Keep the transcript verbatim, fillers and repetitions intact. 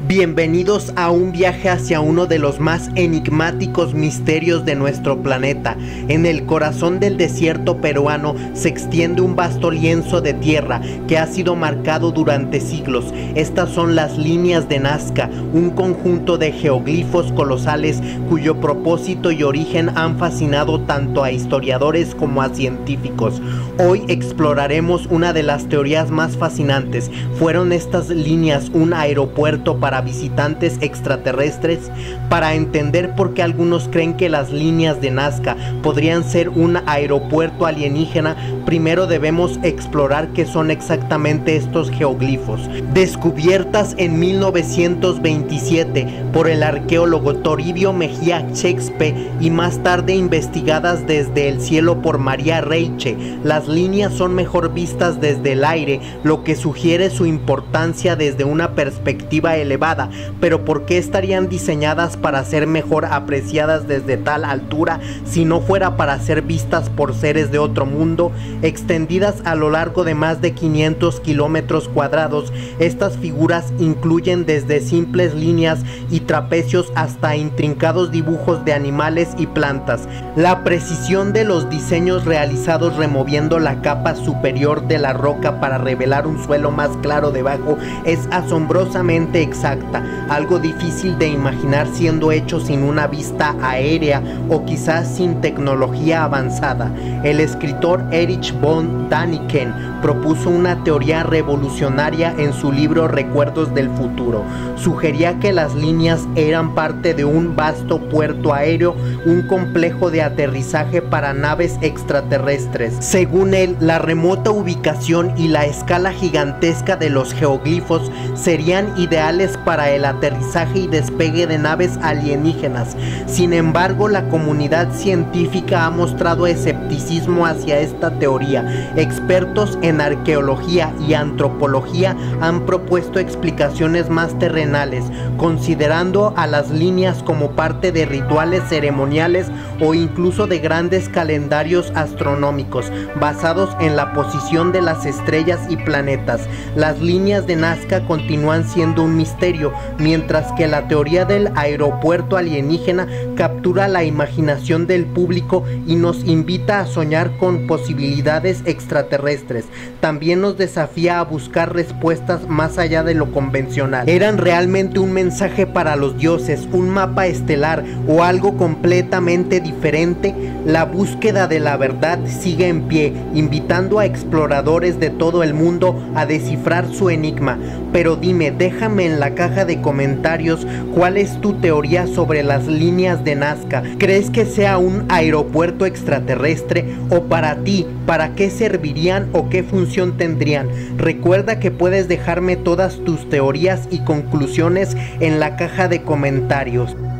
Bienvenidos a un viaje hacia uno de los más enigmáticos misterios de nuestro planeta. En el corazón del desierto peruano se extiende un vasto lienzo de tierra que ha sido marcado durante siglos. Estas son las líneas de Nazca, un conjunto de geoglifos colosales cuyo propósito y origen han fascinado tanto a historiadores como a científicos. Hoy exploraremos una de las teorías más fascinantes. ¿Fueron estas líneas un aeropuerto para visitantes extraterrestres? Para entender por qué algunos creen que las líneas de Nazca podrían ser un aeropuerto alienígena, primero debemos explorar qué son exactamente estos geoglifos. Descubiertas en mil novecientos veintisiete por el arqueólogo Toribio Mejía Shakespeare y más tarde investigadas desde el cielo por María Reiche, las líneas son mejor vistas desde el aire, lo que sugiere su importancia desde una perspectiva elevada. Pero ¿por qué estarían diseñadas para ser mejor apreciadas desde tal altura si no fuera para ser vistas por seres de otro mundo? Extendidas a lo largo de más de quinientos kilómetros cuadrados, estas figuras incluyen desde simples líneas y trapecios hasta intrincados dibujos de animales y plantas. La precisión de los diseños realizados removiendo la capa superior de la roca para revelar un suelo más claro debajo es asombrosamente exacta, algo difícil de imaginar siendo hecho sin una vista aérea o quizás sin tecnología avanzada. El escritor Erich von Däniken propuso una teoría revolucionaria en su libro Recuerdos del Futuro. Sugería que las líneas eran parte de un vasto puerto aéreo, un complejo de aterrizaje para naves extraterrestres. Según él, la remota ubicación y la escala gigantesca de los geoglifos serían ideales para el aterrizaje y despegue de naves alienígenas. Sin embargo, la comunidad científica ha mostrado escepticismo hacia esta teoría. Expertos en arqueología y antropología han propuesto explicaciones más terrenales, considerando a las líneas como parte de rituales ceremoniales o incluso de grandes calendarios astronómicos basados en la posición de las estrellas y planetas. Las líneas de Nazca continúan siendo un misterio, mientras que la teoría del aeropuerto alienígena captura la imaginación del público y nos invita a soñar con posibilidades extraterrestres. También nos desafía a buscar respuestas más allá de lo convencional. ¿Eran realmente un mensaje para los dioses, un mapa estelar o algo completamente diferente? La búsqueda de la verdad sigue en pie, invitando a exploradores de todo el mundo a descifrar su enigma. Pero dime, déjame en la caja de comentarios cuál es tu teoría sobre las líneas de Nazca. ¿Crees que sea un aeropuerto extraterrestre? O para ti, ¿para qué servirían o qué función tendrían? Recuerda que puedes dejarme todas tus teorías y conclusiones en la caja de comentarios.